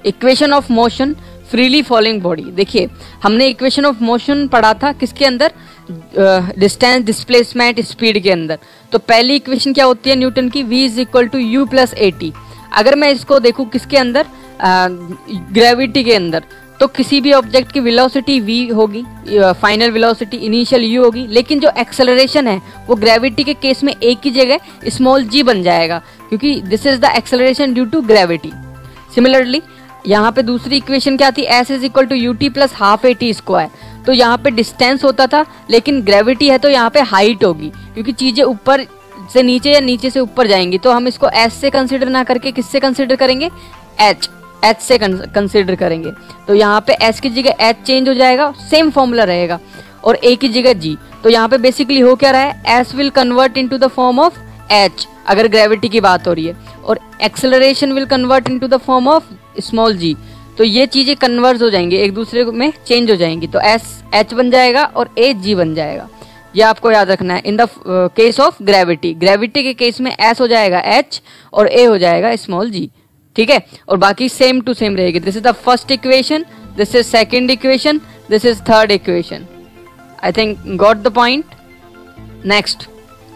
Equation of motion freely falling body. देखिए हमने equation of motion पढ़ा था किसके अंदर, डिस्टेंस, डिस्प्लेसमेंट, स्पीड के अंदर। तो पहली इक्वेशन क्या होती है न्यूटन की, v is equal to u plus a t. अगर मैं इसको देखूं किसके अंदर, ग्रेविटी के अंदर, तो किसी भी ऑब्जेक्ट की वेलोसिटी v होगी, फाइनल वेलोसिटी इनिशियल u होगी, लेकिन जो एक्सेलरेशन है वो ग्रेविटी के केस में एक की जगह स्मॉल g बन जाएगा, क्योंकि this is the acceleration due to gravity. Similarly यहाँ पे दूसरी इक्वेशन क्या थी, s is equal to u t plus half a t square. तो यहाँ पे डिस्टेंस होता था, लेकिन ग्रेविटी है तो यहाँ पे हाइट होगी, क्योंकि चीजें ऊपर से नीचे या नीचे से ऊपर जाएंगी। तो हम इसको s से कंसिडर ना करके किससे कंसिडर करेंगे, h से कंसिडर करेंगे। तो यहाँ पे s की जगह h चेंज हो जाएगा, सेम फॉर्मूला रहेगा, और a की जगह g। तो यहाँ पे बेसिकली हो क्या रहा है, s will convert into the form of h अगर ग्रेविटी की बात हो रही है, और acceleration will convert into the form of small g। तो ये चीजें कन्वर्ज हो जाएंगी, एक दूसरे में चेंज हो जाएंगी। तो s h बन जाएगा और a g बन जाएगा। ये आपको याद रखना है। In the case of gravity, gravity के केस में s हो जाएगा h और a हो जाएगा स्मॉल g, ठीक है। और बाकी सेम टू सेम रहेगी। This is the first equation, this is second equation, this is third equation. I think got the point. Next,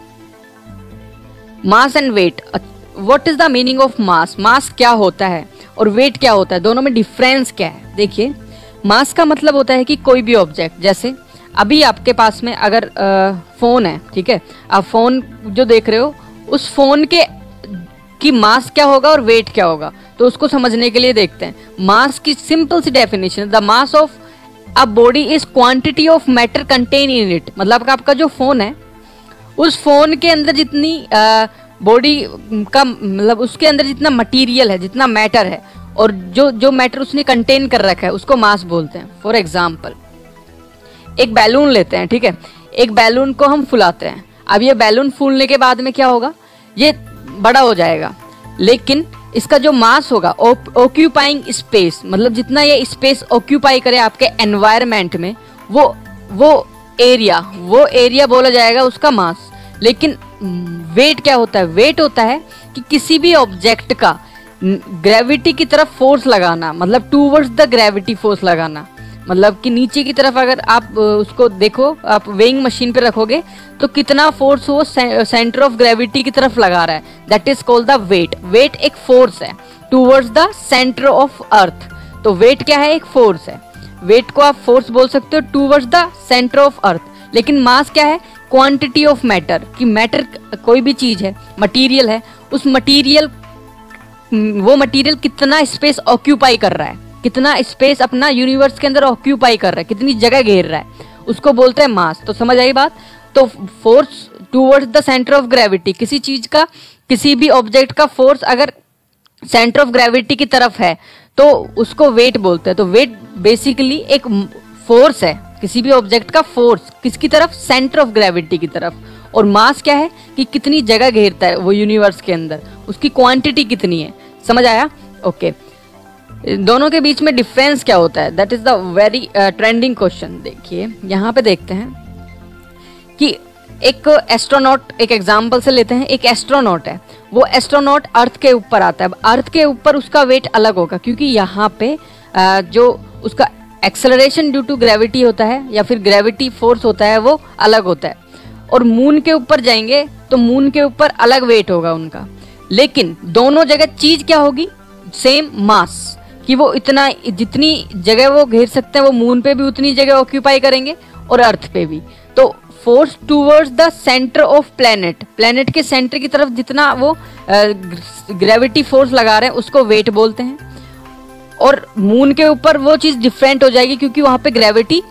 mass and weight. What is the meaning of mass, mass क्या होता है और wait क्या होता है, दोनों में डिफरेंस क्या है। देखिए मास का मतलब होता है कि कोई भी ऑब्जेक्ट, जैसे अभी आपके पास में अगर फोन है, ठीक है, आप फोन जो देख रहे हो उस फोन के कि मास क्या होगा और वेट क्या होगा, तो उसको समझने के लिए देखते हैं। मास की सिंपल सी definition, the mass of a body is quantity of matter contain in it. मतलब आपका जो फोन है उस फोन के अंदर जितनी बॉडी का, मतलब उसके अंदर जितना मटेरियल है, जितना मैटर है, और जो मैटर उसने कंटेन कर रखा है उसको मास बोलते हैं। फॉर एग्जाम्पल एक बैलून लेते हैं, ठीक है, एक बैलून को हम फुलाते हैं। अब ये बैलून फूलने के बाद में क्या होगा, ये बड़ा हो जाएगा, लेकिन इसका जो मास होगा, ऑक्यूपाइंग स्पेस, मतलब जितना ये स्पेस ऑक्यूपाई करे आपके एनवायरनमेंट में, वो एरिया बोला जाएगा उसका मास। लेकिन वेट क्या होता है, वेट होता है कि किसी भी ऑब्जेक्ट का ग्रेविटी की तरफ फोर्स लगाना, मतलब टूवर्ड्स द ग्रेविटी फोर्स लगाना, मतलब कि नीचे की तरफ अगर आप उसको देखो, आप वेइंग मशीन पे रखोगे तो कितना फोर्स वो सेंटर ऑफ ग्रेविटी की तरफ लगा रहा है, that is called the weight. Weight एक फोर्स है towards the centre of earth. तो वेट क्या है, एक फोर्स है। वेट को आप फोर्स बोल सकते हो towards the centre of earth. लेकिन मास क्या है, क्वांटिटी ऑफ मैटर, कि मैटर कोई भी चीज है, मटीरियल है, उस मटीरियल, वो मटीरियल कितना स्पेस ऑक्यूपाई कर रहा है, कितना स्पेस अपना यूनिवर्स के अंदर ऑक्यूपाई कर रहा है, कितनी जगह घेर रहा है, उसको बोलते हैं मास। तो समझ आई बात। तो force towards the centre of gravity, किसी चीज का, किसी भी ऑब्जेक्ट का फोर्स अगर सेंटर ऑफ ग्रेविटी की तरफ है तो उसको वेट बोलते हैं। तो वेट बेसिकली एक फोर्स है, किसी भी ऑब्जेक्ट का फोर्स किसकी तरफ, सेंटर ऑफ ग्रेविटी की तरफ। और मास क्या है कि कितनी जगह घेरता है वो यूनिवर्स के अंदर, उसकी क्वांटिटी कितनी है। समझ आया, ओके। दोनों के बीच में डिफरेंस क्या होता है, that is the very trending question. देखिए यहाँ पे देखते हैं कि एक एस्ट्रोनॉट, एक एग्जांपल से लेते हैं, एक एस्ट्रोनॉट है, वो एस्ट्रोनॉट अर्थ के ऊपर आता है। अर्थ के ऊपर उसका वेट अलग होगा, क्योंकि यहाँ पे जो उसका एक्सेलरेशन ड्यू टू ग्रेविटी होता है या फिर ग्रेविटी फोर्स होता है वो अलग होता है। और मून के ऊपर जाएंगे तो मून के ऊपर अलग वेट होगा उनका, लेकिन दोनों जगह चीज क्या होगी, सेम मास, कि वो इतना, जितनी जगह वो घेर सकते हैं वो मून पे भी उतनी जगह ऑक्यूपाई करेंगे और अर्थ पे भी। तो force towards the centre of planet, planet के सेंटर की तरफ जितना वो ग्रेविटी फोर्स लगा रहे हैं उसको वेट बोलते हैं। और मून के ऊपर वो चीज डिफरेंट हो जाएगी, क्योंकि वहां पे ग्रेविटी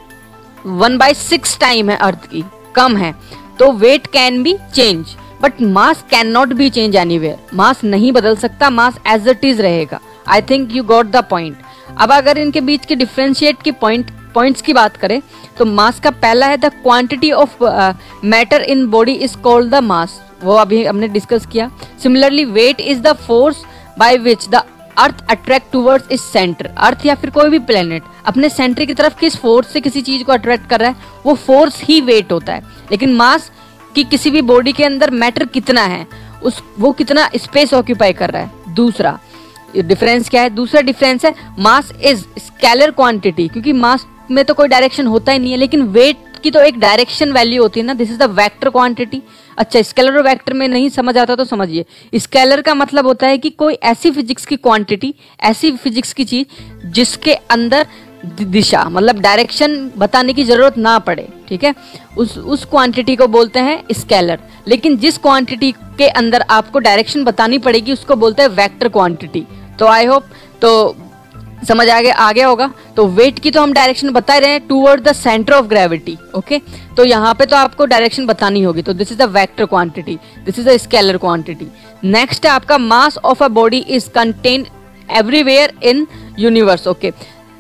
1/6 टाइम है अर्थ की, कम है। तो weight can be change but mass can not be change anywhere. Mass नहीं बदल सकता, मास एज इट इज रहेगा। I think you got the point. अब अगर इनके बीच के डिफरेंशिएट की पॉइंट्स की बात करें तो मास का पहला है the quantity of matter in body is called the mass, वो अभी हमने डिस्कस किया। Similarly weight is the force by which the earth attract towards इस सेंटर। अर्थ या फिर कोई भी प्लेनेट अपने सेंटर की तरफ किस फोर्स से किसी चीज को अट्रैक्ट कर रहा है, वो फोर्स ही वेट होता है। लेकिन मास कि किसी भी बॉडी के अंदर मैटर कितना है, वो कितना स्पेस ऑक्यूपाई कर रहा है। दूसरा, डिफरेंस क्या है? दूसरा डिफरेंस है मास इज स्केलर क्वांटिटी, क्योंकि मास में तो कोई डायरेक्शन होता ही नहीं है, लेकिन वेट की तो एक डायरेक्शन वैल्यू होती है ना, this is the vector quantity. अच्छा, स्केलर और वेक्टर में नहीं समझ आता तो समझिए, स्केलर का मतलब होता है कि कोई ऐसी फिजिक्स की क्वांटिटी, ऐसी फिजिक्स की चीज जिसके अंदर दिशा मतलब डायरेक्शन बताने की जरूरत ना पड़े, ठीक है, उस क्वांटिटी को बोलते हैं स्केलर। लेकिन जिस क्वांटिटी के अंदर आपको डायरेक्शन बतानी पड़ेगी उसको बोलते हैं वेक्टर क्वांटिटी। तो आई होप तो समझ आ गया होगा। तो वेट की तो हम डायरेक्शन बता रहे हैं toward the centre of gravity, okay. तो यहाँ पे तो आपको डायरेक्शन बतानी होगी, तो this is the vector quantity, this is the scalar quantity. Next है आपका mass of a body is contained everywhere in universe, okay.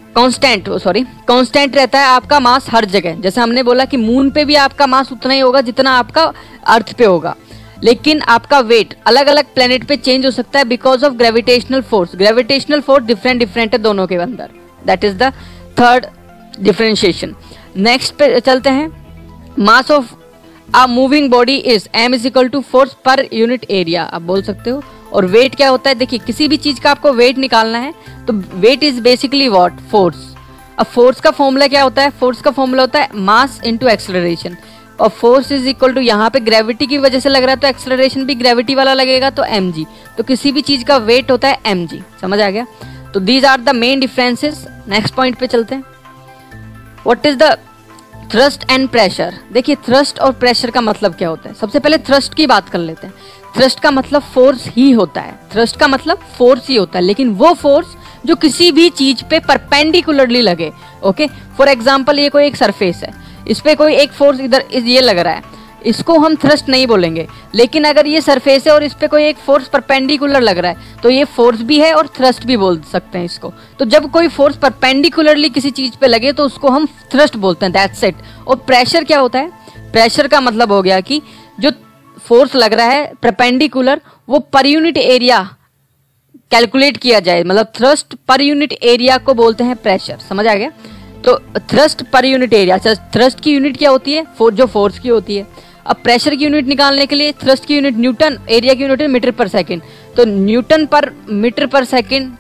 Constant रहता है आपका मास हर जगह। जैसे हमने बोला कि मून पे भी आपका मास उतना ही होगा जितना आपका अर्थ पे होगा, लेकिन आपका वेट अलग अलग प्लेनेट पे चेंज हो सकता है because of gravitational force. Gravitational force different है दोनों के अंदर, that is the third differentiation. Next पे चलते हैं, mass of a moving body is m is equal to force per unit area, आप बोल सकते हो। और वेट क्या होता है? देखिए, किसी भी चीज का आपको वेट निकालना है तो weight is basically what? Force. अब फोर्स का फॉर्मूला क्या होता है? फोर्स का फॉर्मूला होता है मास इनटू एक्सेलरेशन, और फोर्स इज इक्वल टू, यहाँ पे ग्रेविटी की वजह से लग रहा है तो एक्सेलरेशन भी ग्रेविटी वाला लगेगा, तो mg। तो किसी भी चीज का वेट होता है mg, समझ आ गया? तो these are the main differences. Next point पे चलते हैं, what is the thrust and pressure. देखिए, थ्रस्ट और प्रेशर का मतलब क्या होता है? सबसे पहले थ्रस्ट की बात कर लेते हैं। थ्रस्ट का मतलब फोर्स ही होता है, थ्रस्ट का मतलब फोर्स ही होता है, लेकिन वो फोर्स जो किसी भी चीज पे परपेंडिकुलरली लगे, ओके। फॉर एग्जांपल, ये कोई एक सरफेस है, इस पे कोई एक फोर्स इधर ये लग रहा है, इसको हम थ्रस्ट नहीं बोलेंगे। लेकिन अगर ये सरफेस है और इस पे कोई एक फोर्स परपेंडिकुलर लग रहा है तो ये फोर्स भी है और थ्रस्ट भी बोल सकते हैं इसको। तो जब कोई फोर्स परपेंडिकुलरली किसी चीज पे लगे तो उसको हम थ्रस्ट बोलते हैं, दैट्स इट। और प्रेशर क्या होता है? प्रेशर का मतलब हो गया कि जो फोर्स लग रहा है परपेंडिकुलर, वो पर यूनिट एरिया कैलकुलेट किया जाए, मतलब थ्रस्ट पर यूनिट एरिया को बोलते हैं प्रेशर, समझ आ गया? तो thrust per unit area, thrust की यूनिट क्या होती है? जो फोर्स की होती है। अब प्रेशर की यूनिट निकालने के लिए थ्रस्ट की यूनिट न्यूटन, एरिया की यूनिट मीटर पर सेकंड, तो newton per metre per second,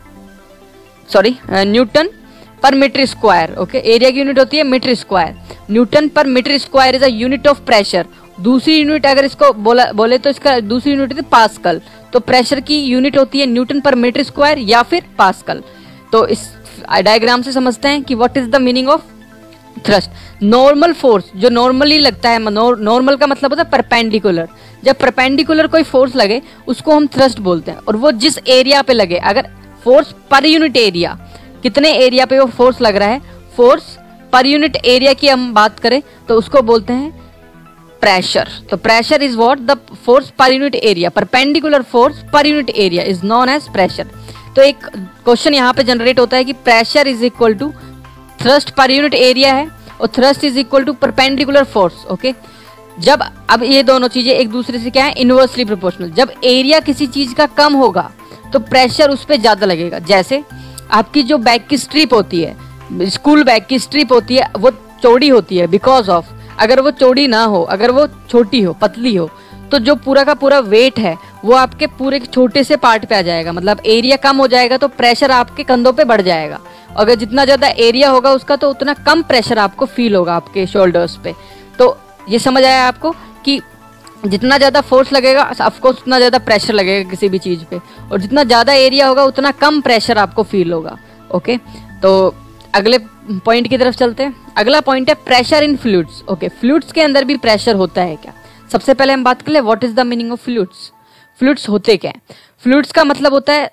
sorry newton per metre square, okay. Area की यूनिट होती है metre square, newton per metre square is a unit of pressure. दूसरी unit अगर इसको बोले तो इसका दूसरी यूनिट है पास्कल। तो प्रेशर की यूनिट होती है न्यूटन पर मीटर स्क्वायर या फिर पास्कल। तो इस डायग्राम से समझते हैं कि what is the meaning of thrust. Normal force जो नॉर्मली लगता है, नॉर्मल का मतलब होता है परपेंडिकुलर। जब परपेंडिकुलर कोई फोर्स लगे उसको हम थ्रस्ट बोलते हैं, और वो जिस एरिया पे लगे, अगर फोर्स पर यूनिट एरिया, कितने एरिया पे वो फोर्स लग रहा है, फोर्स पर यूनिट एरिया की हम बात करें तो उसको बोलते हैं प्रेशर। तो pressure is what? The force per unit area, perpendicular force per unit area is known as pressure. तो एक क्वेश्चन यहाँ पे जनरेट होता है कि pressure is equal to thrust per unit area है और thrust is equal to perpendicular force, okay. जब अब ये दोनों चीजें एक दूसरे से क्या है? Inversely proportional. जब एरिया किसी चीज का कम होगा तो प्रेशर उस पर ज्यादा लगेगा। जैसे आपकी जो बैग की स्ट्रिप होती है, स्कूल बैग की स्ट्रिप होती है, वो चौड़ी होती है बिकॉज ऑफ, अगर वो चौड़ी ना हो, अगर वो छोटी हो, पतली हो, तो जो पूरा का पूरा वेट है वो आपके पूरे छोटे से पार्ट पे आ जाएगा, मतलब एरिया कम हो जाएगा तो प्रेशर आपके कंधों पे बढ़ जाएगा। अगर जितना ज्यादा एरिया होगा उसका तो उतना कम प्रेशर आपको फील होगा आपके शोल्डर्स पे। तो ये समझ आया आपको कि जितना ज्यादा फोर्स लगेगा ऑफकोर्स उतना ज्यादा प्रेशर लगेगा किसी भी चीज पे, और जितना ज्यादा एरिया होगा उतना कम प्रेशर आपको फील होगा, ओके। तो अगले पॉइंट की तरफ चलते हैं। अगला पॉइंट है pressure in fluids, okay. Fluids के अंदर भी प्रेशर होता है क्या? सबसे पहले हम बात कर ले what is the meaning of fluids. Fluids होते क्या है? फ्लूइड्स का मतलब होता है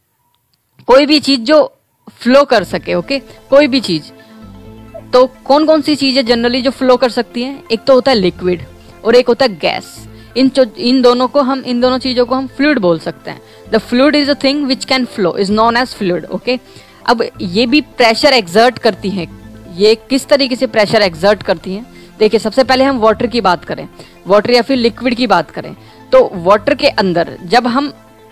कोई भी चीज जो फ्लो कर सके, ओके, कोई भी चीज। तो कौन कौन सी चीजें जनरली जो फ्लो कर सकती हैं? एक तो होता है लिक्विड और एक होता है गैस। इन दोनों चीजों को हम फ्लूइड बोल सकते हैं। The fluid is a thing which can flow, is known as fluid, okay. अब ये भी प्रेशर एक्सर्ट करती हैं। ये किस तरीके से प्रेशर एक्सर्ट करती हैं? देखिए, सबसे पहले हम वाटर की बात करें, वाटर या फिर लिक्विड की बात करें, तो वाटर के अंदर जब हम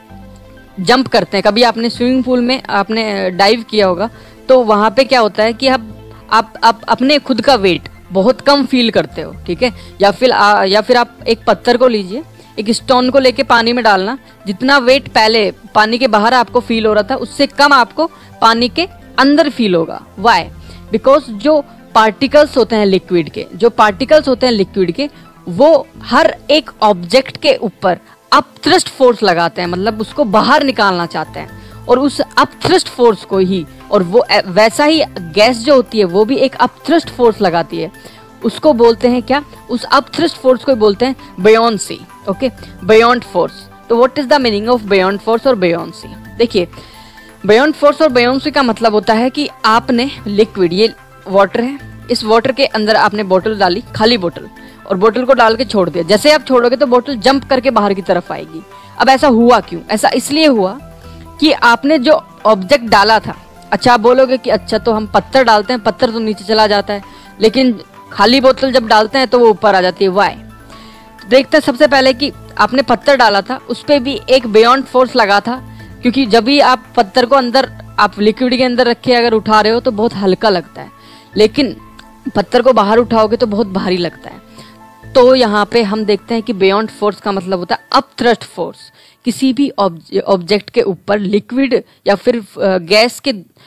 जंप करते हैं, कभी आपने स्विमिंग पूल में आपने डाइव किया होगा, तो वहां पे क्या होता है कि आप अपने खुद का वेट बहुत कम फील करते हो, ठीक है। या फिर आप एक पत्थर को लीजिए, एक स्टोन को लेके पानी में डालना, जितना वेट पहले पानी के बाहर आपको फील हो रहा था उससे कम आपको पानी के अंदर फील होगा। व्हाई? बिकॉज जो पार्टिकल्स होते हैं लिक्विड के, जो पार्टिकल्स होते हैं लिक्विड के, वो हर एक ऑब्जेक्ट के ऊपर अपथ्रस्ट फोर्स लगाते हैं, मतलब उसको बाहर निकालना चाहते हैं। और उस अपथ्रस्ट फोर्स को ही, और वो वैसा ही गैस जो होती है वो भी एक अपथ्रस्ट फोर्स लगाती है, उसको बोलते हैं क्या? उस अपथ्रस्ट फोर्स को बोलते हैं बुयांसी। Okay, buoyant force. तो what is the meaning of buoyant force और बुयांसी? देखिए, बुयांट फोर्स और बुयांसी का मतलब होता है कि आपने लिक्विड, ये वाटर है, इस वाटर के अंदर आपने बोतल डाली, खाली बोतल, और बोतल को डाल के छोड़ दिया। जैसे आप छोड़ोगे तो बोतल जंप करके बाहर की तरफ आएगी। अब ऐसा हुआ क्यों? ऐसा इसलिए हुआ कि आपने जो ऑब्जेक्ट डाला था, अच्छा आप बोलोगे कि अच्छा तो हम पत्थर डालते हैं, पत्थर तो नीचे चला जाता है, लेकिन खाली बोतल जब डालते हैं तो वो ऊपर आ जाती है। व्हाई? देखते हैं सबसे पहले कि आपने पत्थर डाला था, उस पर भी एक बुयांट फोर्स लगा था, क्योंकि जब भी आप पत्थर को अंदर, आप लिक्विड के अंदर रख के अगर उठा रहे हो तो बहुत हल्का लगता है, लेकिन पत्थर को बाहर उठाओगे तो बहुत भारी लगता है। तो यहाँ पे हम देखते हैं कि बुयांट फोर्स का मतलब होता है अपथ्रस्ट फोर्स। किसी भी ऑब्जेक्ट के ऊपर लिक्विड या फिर गैस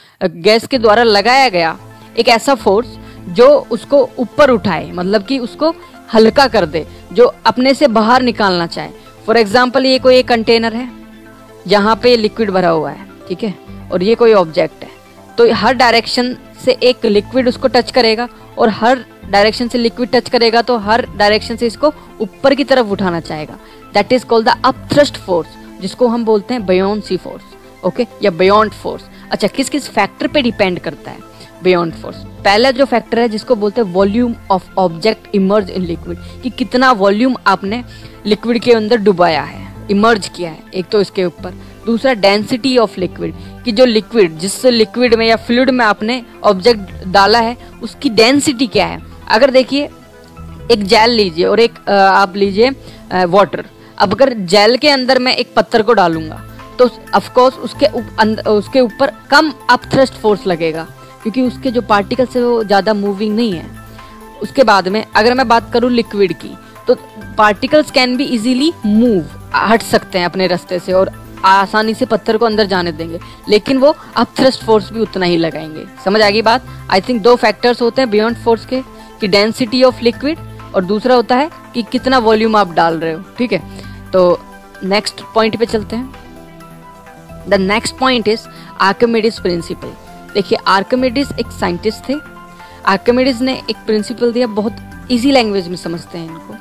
के द्वारा लगाया गया एक ऐसा फोर्स जो उसको ऊपर उठाए, मतलब कि उसको हल्का कर दे, जो अपने से बाहर निकालना चाहे। फॉर एग्जाम्पल, ये कोई एक कंटेनर है, यहाँ पे लिक्विड भरा हुआ है, ठीक है, और ये कोई ऑब्जेक्ट है, तो हर डायरेक्शन से एक लिक्विड उसको टच करेगा, और हर डायरेक्शन से लिक्विड टच करेगा तो हर डायरेक्शन से इसको ऊपर की तरफ उठाना चाहेगा। That is called the upthrust force, जिसको हम बोलते हैं बुयांसी फोर्स। ओके, या बुयांट फोर्स। अच्छा, किस किस फैक्टर पे डिपेंड करता है बुयांट फोर्स? पहला जो फैक्टर है जिसको बोलते हैं volume of object emerge in liquid, कि कितना वॉल्यूम आपने लिक्विड के अंदर डुबाया है, इमर्ज किया है, एक तो इसके ऊपर। दूसरा डेंसिटी ऑफ लिक्विड, कि जो लिक्विड, जिस लिक्विड में या फ्लूइड में आपने ऑब्जेक्ट डाला है उसकी डेंसिटी क्या है। अगर देखिए, एक जेल लीजिए और एक आप लीजिए वाटर। अब अगर जेल के अंदर मैं एक पत्थर को डालूंगा तो ऑफ कोर्स उसके ऊपर कम अपथ्रस्ट फोर्स लगेगा, क्योंकि उसके जो पार्टिकल्स है वो ज़्यादा मूविंग नहीं है। उसके बाद में अगर मैं बात करूँ लिक्विड की, तो particles can be easily move, हट सकते हैं अपने रास्ते से और आसानी से पत्थर को अंदर जाने देंगे, लेकिन वो अपथ्रस्ट फोर्स भी उतना ही लगाएंगे। समझ आ गई बात? आई थिंक दो फैक्टर्स होते हैं बुयांट फोर्स के, कि डेंसिटी ऑफ लिक्विड, और दूसरा होता है कि कितना वॉल्यूम आप डाल रहे हो। ठीक है, तो नेक्स्ट पॉइंट पे चलते हैं। The next point is Archimedes principle. देखिए, आर्किमिडीज एक साइंटिस्ट थे। आर्किमिडीज ने एक प्रिंसिपल दिया, बहुत इजी लैंग्वेज में समझते हैं इनको।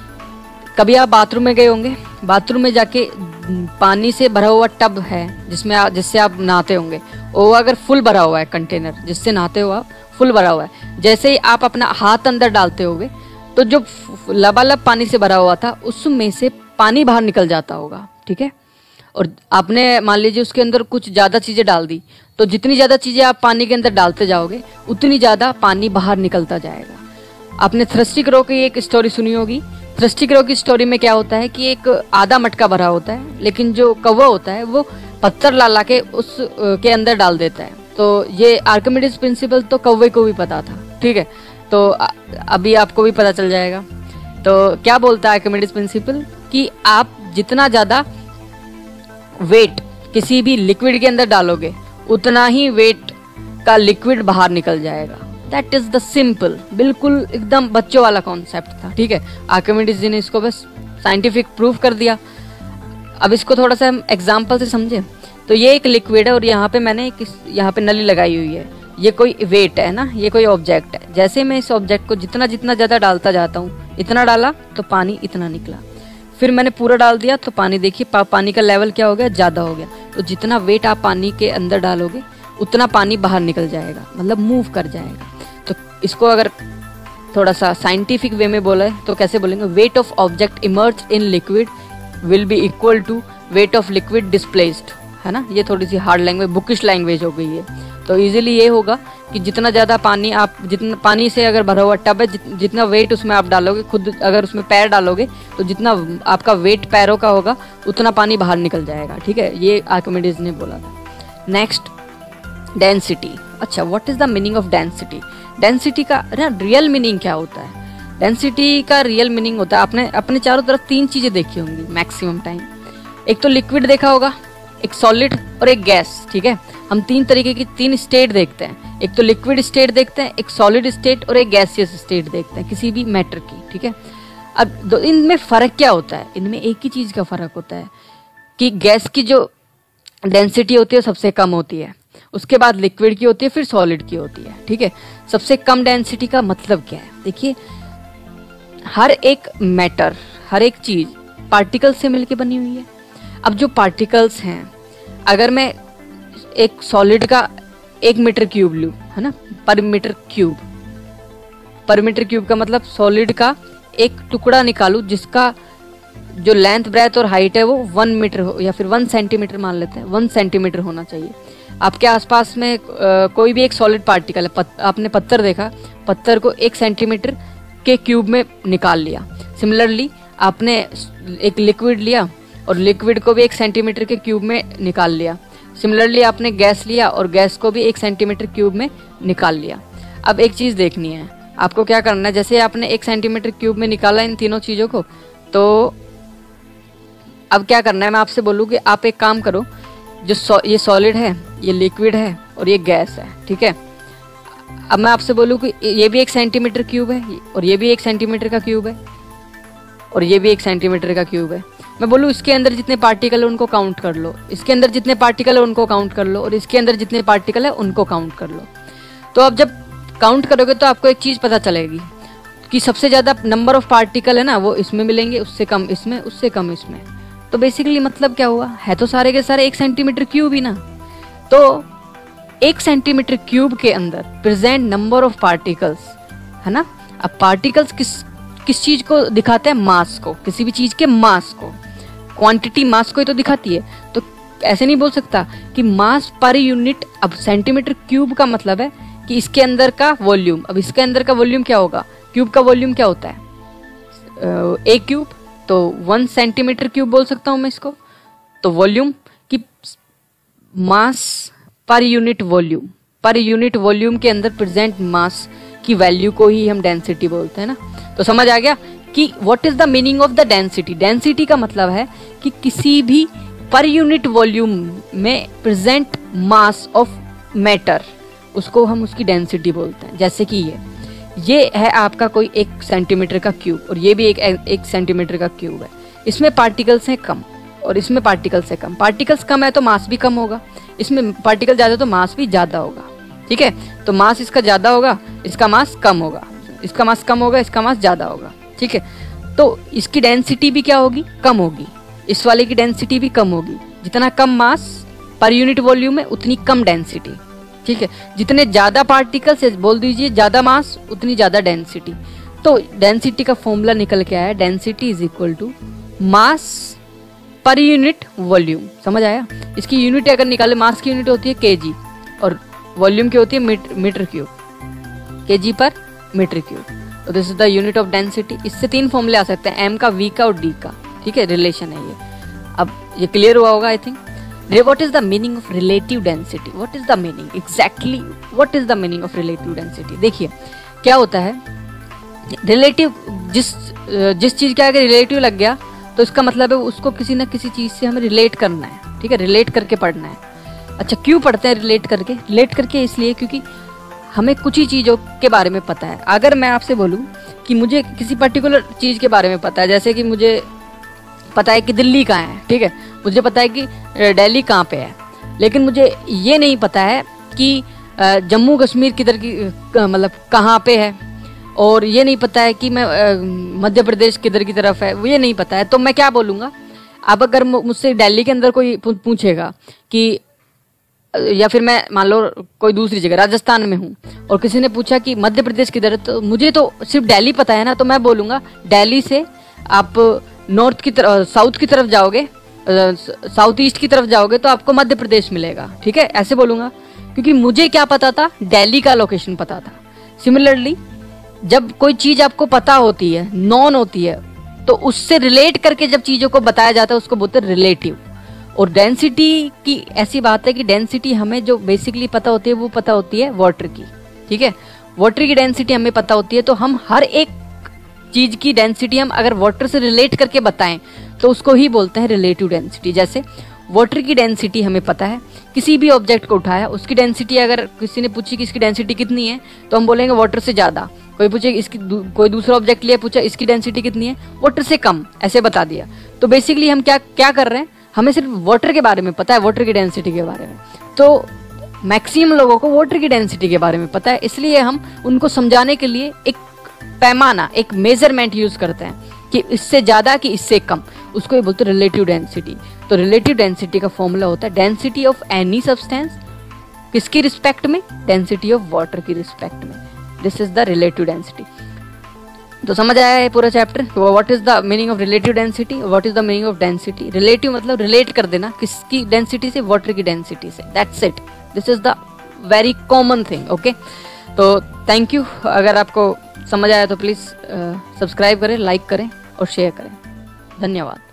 कभी आप बाथरूम में गए होंगे, बाथरूम में जाके पानी से भरा हुआ टब है जिससे आप नहाते होंगे, वो अगर फुल भरा हुआ है, कंटेनर जिससे नहाते हो आप फुल भरा हुआ है, जैसे ही आप अपना हाथ अंदर डालते होगे तो जो लबालब पानी से भरा हुआ था उसमें से पानी बाहर निकल जाता होगा। ठीक है, और आपने मान लीजिए उसके अंदर कुछ ज़्यादा चीज़ें डाल दी, तो जितनी ज़्यादा चीज़ें आप पानी के अंदर डालते जाओगे उतनी ज़्यादा पानी बाहर निकलता जाएगा। आपने थ्रस्टिक रो की एक स्टोरी सुनी होगी। थ्रस्टिक रो की स्टोरी में क्या होता है कि एक आधा मटका भरा होता है, लेकिन जो कौवा होता है वो पत्थर ला के उस के अंदर डाल देता है। तो ये आर्किमिडीज प्रिंसिपल तो कौवे को भी पता था। ठीक है, तो अभी आपको भी पता चल जाएगा। तो क्या बोलता है आर्किमिडीज प्रिंसिपल, कि आप जितना ज़्यादा वेट किसी भी लिक्विड के अंदर डालोगे उतना ही वेट का लिक्विड बाहर निकल जाएगा। दैट इज द सिंपल, बिल्कुल एकदम बच्चों वाला कॉन्सेप्ट था। ठीक है, आर्किमिडीज जी ने इसको बस साइंटिफिक प्रूफ कर दिया। अब इसको थोड़ा सा हम एग्जाम्पल से समझे, तो ये एक लिक्विड है और यहाँ पे मैंने यहाँ पे नली लगाई हुई है। ये कोई वेट है ना, ये कोई ऑब्जेक्ट है। जैसे मैं इस ऑब्जेक्ट को जितना जितना ज़्यादा डालता जाता हूँ, इतना डाला तो पानी इतना निकला, फिर मैंने पूरा डाल दिया तो पानी, देखिए पानी का लेवल क्या हो गया, ज़्यादा हो गया। तो जितना वेट आप पानी के अंदर डालोगे उतना पानी बाहर निकल जाएगा, मतलब मूव कर जाएगा। तो इसको अगर थोड़ा सा साइंटिफिक वे में बोले तो कैसे बोलेंगे, weight of object emerge in liquid will be equal to weight of liquid displaced, है ना। ये थोड़ी सी हार्ड लैंग्वेज, बुकिश लैंग्वेज हो गई है। तो इजीली ये होगा कि जितना ज़्यादा पानी आप, जितना पानी से अगर भरा हुआ टब है, जितना वेट उसमें आप डालोगे, खुद अगर उसमें पैर डालोगे तो जितना आपका वेट पैरों का होगा उतना पानी बाहर निकल जाएगा। ठीक है, ये आर्किमिडीज ने बोला था। Next, density. अच्छा, what is the meaning of density? Density का रियल मीनिंग क्या होता है? डेंसिटी का रियल मीनिंग होता है, आपने अपने चारों तरफ तीन चीजें देखी होंगी मैक्सिमम टाइम। एक तो लिक्विड देखा होगा, एक सॉलिड और एक गैस, ठीक है। हम तीन तरीके की तीन स्टेट देखते हैं, एक तो लिक्विड स्टेट देखते हैं, एक सॉलिड स्टेट और एक गैसियस स्टेट देखते हैं किसी भी मैटर की, ठीक है। अब इनमें फर्क क्या होता है? इनमें एक ही चीज का फर्क होता है कि गैस की जो डेंसिटी होती है सबसे कम होती है, उसके बाद लिक्विड की होती है, फिर सॉलिड की होती है, ठीक है। सबसे कम डेंसिटी का मतलब क्या है? देखिए, हर एक मैटर, हर एक चीज पार्टिकल से मिलकर बनी हुई है। अब जो पार्टिकल्स हैं, अगर मैं एक सॉलिड का 1 मीटर क्यूब लूं, है ना, पर मीटर क्यूब का मतलब सॉलिड का एक टुकड़ा निकालूं जिसका जो लेंथ ब्रेथ और हाइट है वो 1 मीटर हो या फिर 1 सेंटीमीटर मान लेते हैं, 1 सेंटीमीटर होना चाहिए। आपके आसपास में कोई भी एक सॉलिड पार्टिकल है, आपने पत्थर देखा, पत्थर को 1 सेंटीमीटर के क्यूब में निकाल लिया। सिमिलरली आपने एक लिक्विड लिया और लिक्विड को भी 1 सेंटीमीटर के क्यूब में निकाल लिया। सिमिलरली आपने गैस लिया और गैस को भी 1 सेंटीमीटर क्यूब में निकाल लिया। अब एक चीज देखनी है आपको, क्या करना है, जैसे आपने 1 सेंटीमीटर क्यूब में निकाला इन तीनों चीजों को, तो अब क्या करना है, मैं आपसे बोलूँ कि आप एक काम करो, जो ये सॉलिड है, ये लिक्विड है और ये गैस है, ठीक है। अब मैं आपसे बोलूँ कि ये भी 1 सेंटीमीटर क्यूब है और ये भी 1 सेंटीमीटर का क्यूब है और ये भी 1 सेंटीमीटर का क्यूब है। मैं बोलूँ इसके अंदर जितने पार्टिकल है उनको काउंट कर लो, इसके अंदर जितने पार्टिकल है उनको काउंट कर लो और इसके अंदर जितने पार्टिकल है उनको काउंट कर लो। तो अब जब काउंट करोगे तो आपको एक चीज पता चलेगी कि सबसे ज्यादा नंबर ऑफ पार्टिकल है ना वो इसमें मिलेंगे, उससे कम इसमें, उससे कम इसमें। तो बेसिकली मतलब क्या हुआ है, तो सारे के सारे 1 सेंटीमीटर क्यूब ही ना। तो 1 सेंटीमीटर क्यूब के अंदर प्रेजेंट नंबर ऑफ पार्टिकल्स, है ना। अब पार्टिकल्स किस चीज को दिखाते हैं? मास को, किसी भी चीज के मास को, क्वांटिटी मास को ही तो दिखाती है। तो ऐसे नहीं बोल सकता कि मास पर यूनिट। अब सेंटीमीटर क्यूब का मतलब है कि इसके अंदर का वॉल्यूम। अब इसके अंदर का वॉल्यूम क्या होगा? क्यूब का वॉल्यूम क्या होता है? एक क्यूब, तो 1 सेंटीमीटर क्यूब बोल सकता हूं मैं इसको। तो वॉल्यूम की मास पर यूनिट वॉल्यूम के अंदर प्रेजेंट मास की वैल्यू को ही हम डेंसिटी बोलते हैं ना। तो समझ आ गया कि what is the meaning of the density. Density का मतलब है कि किसी भी पर यूनिट वॉल्यूम में प्रेजेंट मास ऑफ मैटर, उसको हम उसकी डेंसिटी बोलते हैं। जैसे कि ये है आपका कोई 1 सेंटीमीटर का क्यूब और ये भी एक सेंटीमीटर का क्यूब है। इसमें पार्टिकल्स हैं कम और इसमें पार्टिकल्स है कम। पार्टिकल्स कम है तो मास भी कम होगा, इसमें पार्टिकल ज्यादा तो मास भी ज्यादा होगा, ठीक है। तो मास इसका ज्यादा होगा, इसका मास कम होगा, इसका मास कम होगा, इसका मास ज्यादा होगा, ठीक है। तो इसकी डेंसिटी भी क्या होगी? कम होगी। इस वाले की डेंसिटी भी कम होगी। जितना कम मास पर यूनिट वॉल्यूम है उतनी कम डेंसिटी, ठीक है। जितने ज्यादा पार्टिकल्स, बोल दीजिए ज्यादा मास, उतनी ज्यादा डेंसिटी। तो डेंसिटी का फॉर्मूला निकल के आया, density is equal to mass per unit volume. समझ आया? इसकी यूनिट अगर निकाले, मास की यूनिट होती है केजी और वॉल्यूम की होती है metre cube, KG per metre cube. तो this is the unit of density. इससे 3 फॉर्मूले आ सकते हैं, एम का, वी का और डी का, ठीक है। रिलेशन है ये। अब ये क्लियर हुआ होगा I think. What is the meaning of relative density? What is the meaning? Exactly what is the meaning of relative density? देखिए क्या होता है, रिलेटिव जिस चीज का अगर रिलेटिव लग गया तो इसका मतलब है उसको किसी ना किसी चीज से हमें रिलेट करना है, ठीक है। रिलेट करके पढ़ना है। अच्छा, क्यों पढ़ते हैं रिलेट करके? रिलेट करके इसलिए क्योंकि हमें कुछ ही चीजों के बारे में पता है। अगर मैं आपसे बोलूं कि मुझे किसी पर्टिकुलर चीज के बारे में पता है, जैसे कि मुझे पता है कि दिल्ली कहाँ है, ठीक है, मुझे पता है कि दिल्ली कहाँ पे है, लेकिन मुझे ये नहीं पता है कि जम्मू कश्मीर किधर की मतलब कहाँ पे है, और ये नहीं पता है कि मैं मध्य प्रदेश किधर की तरफ है, वो ये नहीं पता है। तो मैं क्या बोलूँगा? अब अगर मुझसे दिल्ली के अंदर कोई पूछेगा कि, या फिर मैं मान लो कोई दूसरी जगह राजस्थान में हूँ और किसी ने पूछा कि मध्य प्रदेश किधर है, तो मुझे तो सिर्फ दिल्ली पता है ना, तो मैं बोलूँगा दिल्ली से आप नॉर्थ की तरफ, साउथ की तरफ जाओगे, साउथ ईस्ट की तरफ जाओगे तो आपको मध्य प्रदेश मिलेगा, ठीक है। ऐसे बोलूंगा क्योंकि मुझे क्या पता था? दिल्ली का लोकेशन पता था। सिमिलरली जब कोई चीज आपको पता होती है, नॉन होती है, तो उससे रिलेट करके जब चीजों को बताया जाता है उसको बोलते हैं रिलेटिव। और डेंसिटी की ऐसी बात है कि डेंसिटी हमें जो बेसिकली पता होती है वो पता होती है वाटर की, ठीक है। वाटर की डेंसिटी हमें पता होती है, तो हम हर एक चीज की डेंसिटी हम अगर वाटर से रिलेट करके बताएं तो उसको ही बोलते हैं रिलेटिव डेंसिटी। जैसे वाटर की डेंसिटी हमें पता है, किसी भी ऑब्जेक्ट को उठाया उसकी डेंसिटी अगर किसी ने पूछी कि इसकी डेंसिटी कितनी है तो हम बोलेंगे वाटर से ज्यादा। कोई पूछे इसकी कोई दूसरा ऑब्जेक्ट लिया, पूछा इसकी डेंसिटी कितनी है, वाटर से कम, ऐसे बता दिया। तो बेसिकली हम क्या क्या कर रहे हैं, हमें सिर्फ वाटर के बारे में पता है, वाटर की डेंसिटी के बारे में। तो मैक्सिमम लोगों को वाटर की डेंसिटी के बारे में पता है, इसलिए हम उनको समझाने के लिए एक पैमाना, एक मेजरमेंट यूज करते हैं कि इससे ज्यादा कि इससे कम, उसको ही बोलते हैं रिलेटिव डेंसिटी। तो रिलेटिव डेंसिटी का फॉर्मूला होता है डेंसिटी ऑफ एनी सब्सटेंस, किसकी रिस्पेक्ट में, डेंसिटी ऑफ वाटर की रिस्पेक्ट में। This is the relative density. तो समझ आया है पूरा chapter, what is the meaning of relative density, what is the meaning of density. Relative मतलब रिलेट कर देना किसकी डेंसिटी से, वाटर की डेंसिटी से, that's it. This is the very common thing. Okay, तो थैंक यू। अगर आपको समझ आया तो प्लीज सब्सक्राइब करें, लाइक करें और शेयर करें। धन्यवाद।